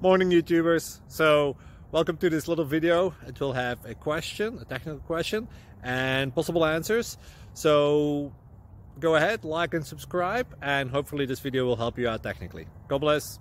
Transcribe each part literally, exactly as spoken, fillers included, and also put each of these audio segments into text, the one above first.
Morning YouTubers. So welcome to this little video. It will have a question, a technical question, and possible answers. So go ahead, like and subscribe, and hopefully this video will help you out technically. God bless.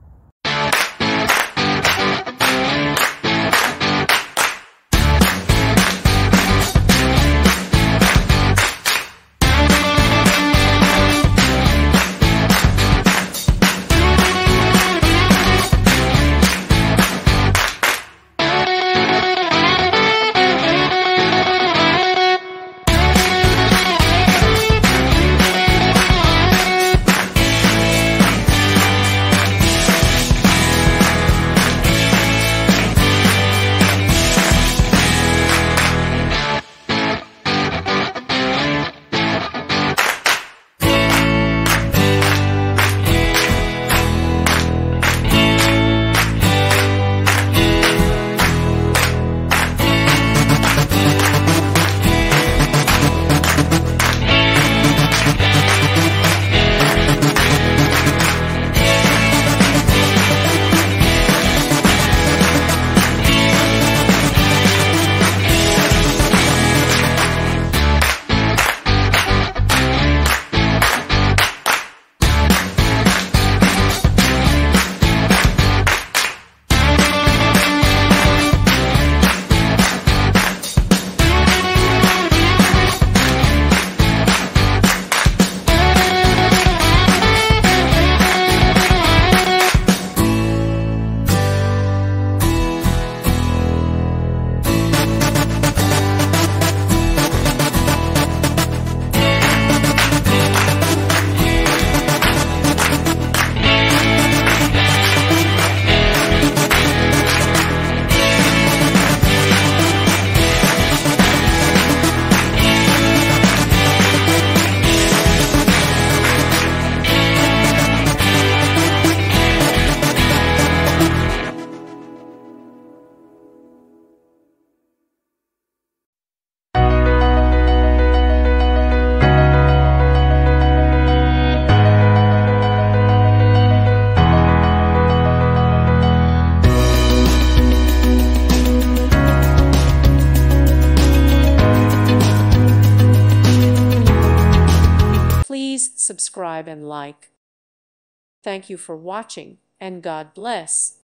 Please subscribe and like. Thank you for watching, and God bless.